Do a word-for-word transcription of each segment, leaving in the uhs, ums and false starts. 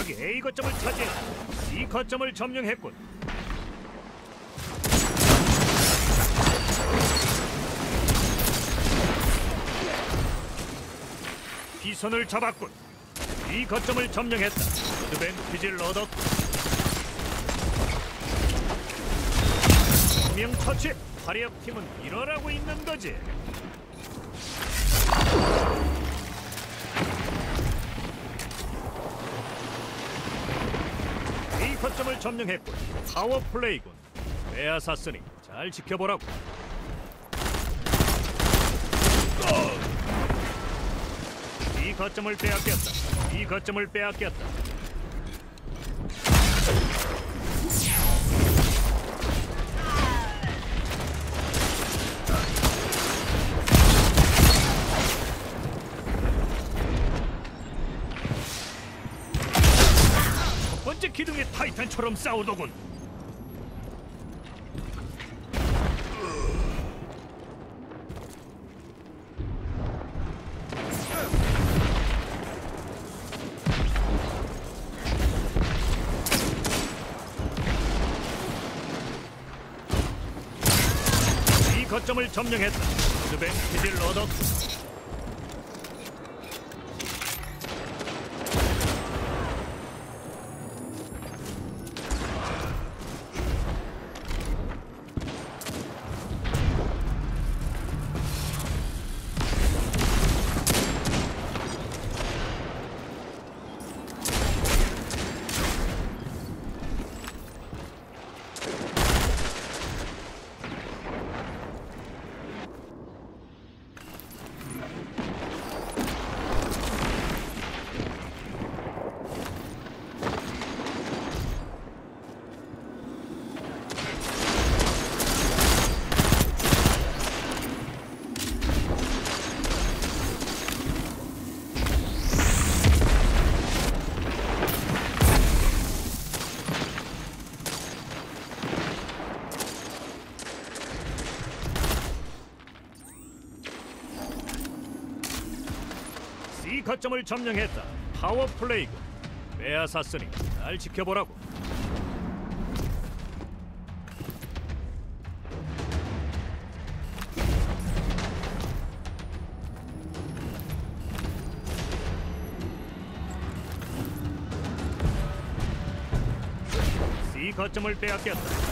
적이 A 거점을 차지해 C 거점을 점령했군. 비선을 잡았군. B 거점을 점령했다. 어드밴티지를 얻었고. 명 처치. 화력 팀은 일어나고 있는 거지. A 거점을 점령했군. 파워 플레이군. 빼앗았으니 잘 지켜보라고. 이 거점을 빼앗겼다. 이 거점을 빼앗겼다. 첫 번째 기둥이 타이탄처럼 싸우더군. 거점을 점령했다. 어드밴티지를 얻었고. C 거점을 점령했다. 파워 플레이군. 빼앗았으니 잘 지켜보라고. C 거점을 빼앗겼다.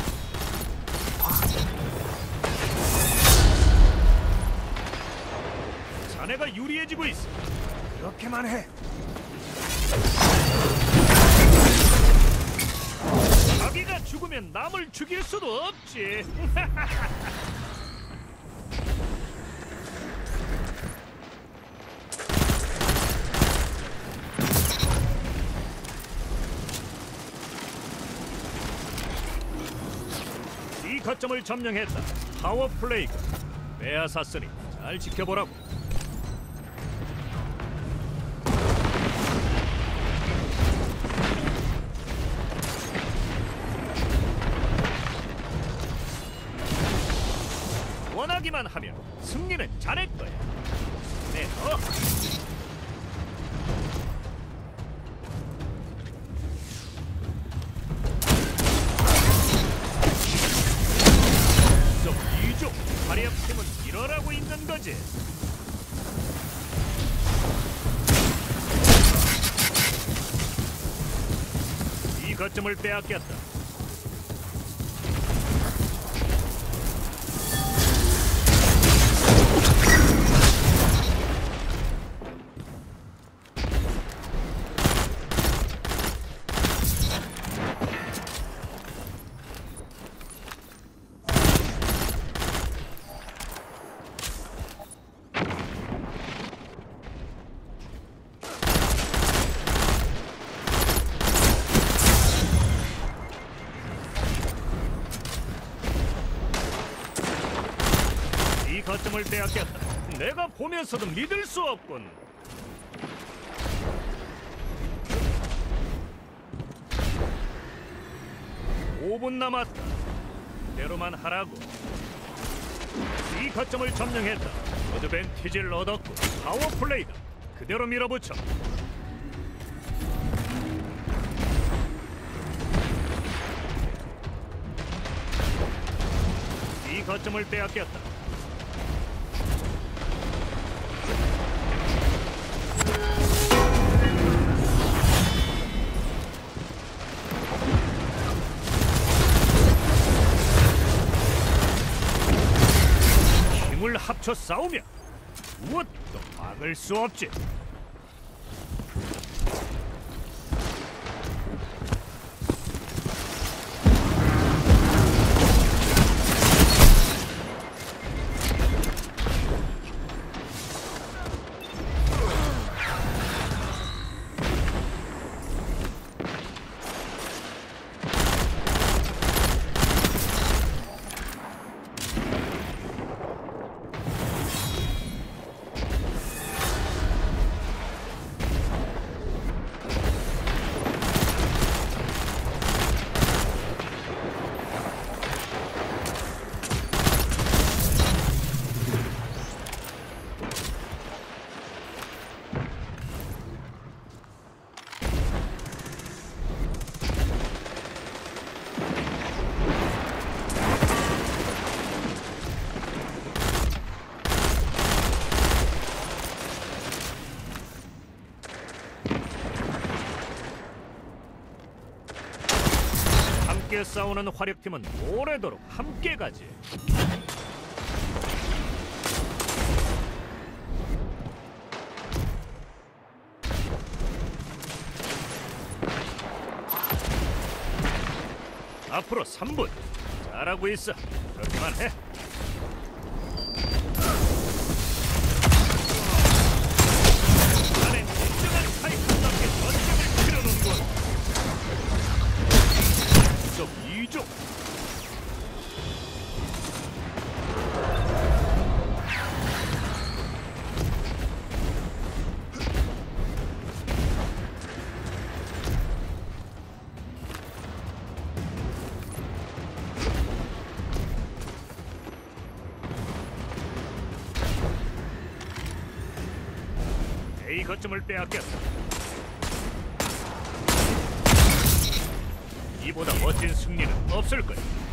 자네가 유리해지고 있어. 그렇게만 해. 자기가 죽으면 남을 죽일 수도 없지. 이 거점을 점령했다. 파워 플레이가 빼앗았으니 잘 지켜보라고. 원하기만 하면 승리는 자네 거야. 네, 어. 좀 이쪽 화력 팀은 일어나고 있는 거지. 이 거점을 빼앗겼다. 이 거점을 빼앗겼다. 내가 보면서도 믿을 수 없군. 오 분 남았다. 대로만 하라고. 이 거점을 점령했다. 어드밴티지를 얻었고 파워 플레이다. 그대로 밀어붙여. A 거점을 빼앗겼다. 힘을 합쳐 싸우면 무엇도 막을 수 없지. 함께 싸우는 화력팀은 오래도록 함께 가지. 앞으로 삼 분. 잘하고 있어. 그렇게만 해. 나는 진정한 파이터답게 전쟁을 치러놓는군. 이 종. A 거점을 빼앗겼다. 이보다 멋진 승리는 없을 거야.